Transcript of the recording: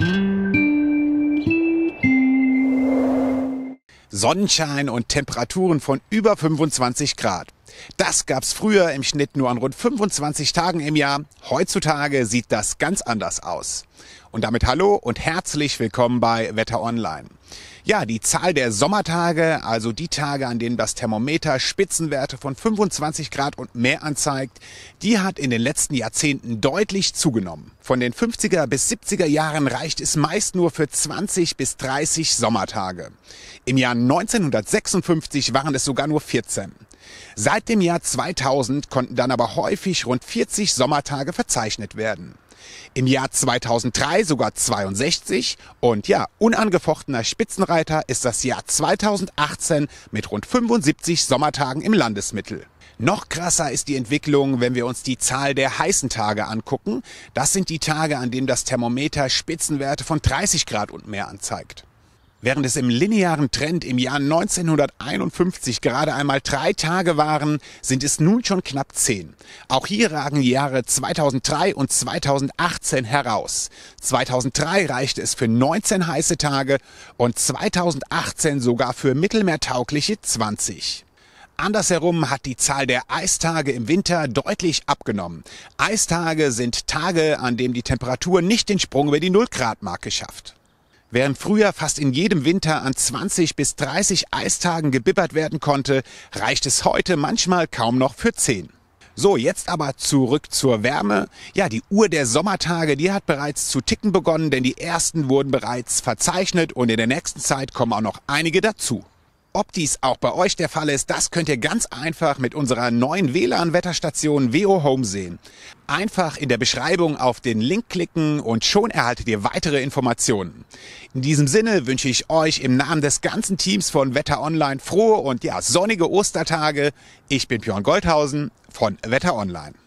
Sonnenschein und Temperaturen von über 25 Grad. Das gab's früher im Schnitt nur an rund 25 Tagen im Jahr. Heutzutage sieht das ganz anders aus. Und damit hallo und herzlich willkommen bei Wetter Online. Ja, die Zahl der Sommertage, also die Tage, an denen das Thermometer Spitzenwerte von 25 Grad und mehr anzeigt, die hat in den letzten Jahrzehnten deutlich zugenommen. Von den 50er bis 70er Jahren reicht es meist nur für 20 bis 30 Sommertage. Im Jahr 1956 waren es sogar nur 14. Seit dem Jahr 2000 konnten dann aber häufig rund 40 Sommertage verzeichnet werden. Im Jahr 2003 sogar 62 und ja, unangefochtener Spitzenreiter ist das Jahr 2018 mit rund 75 Sommertagen im Landesmittel. Noch krasser ist die Entwicklung, wenn wir uns die Zahl der heißen Tage angucken. Das sind die Tage, an denen das Thermometer Spitzenwerte von 30 Grad und mehr anzeigt. Während es im linearen Trend im Jahr 1951 gerade einmal 3 Tage waren, sind es nun schon knapp 10. Auch hier ragen die Jahre 2003 und 2018 heraus. 2003 reichte es für 19 heiße Tage und 2018 sogar für mittelmeertaugliche 20. Andersherum hat die Zahl der Eistage im Winter deutlich abgenommen. Eistage sind Tage, an denen die Temperatur nicht den Sprung über die 0-Grad-Marke schafft. Während früher fast in jedem Winter an 20 bis 30 Eistagen gebibbert werden konnte, reicht es heute manchmal kaum noch für 10. So, jetzt aber zurück zur Wärme. Ja, die Uhr der Sommertage, die hat bereits zu ticken begonnen, denn die ersten wurden bereits verzeichnet und in der nächsten Zeit kommen auch noch einige dazu. Ob dies auch bei euch der Fall ist, das könnt ihr ganz einfach mit unserer neuen WLAN-Wetterstation WO Home sehen. Einfach in der Beschreibung auf den Link klicken und schon erhaltet ihr weitere Informationen. In diesem Sinne wünsche ich euch im Namen des ganzen Teams von Wetter Online frohe und ja, sonnige Ostertage. Ich bin Björn Goldhausen von Wetter Online.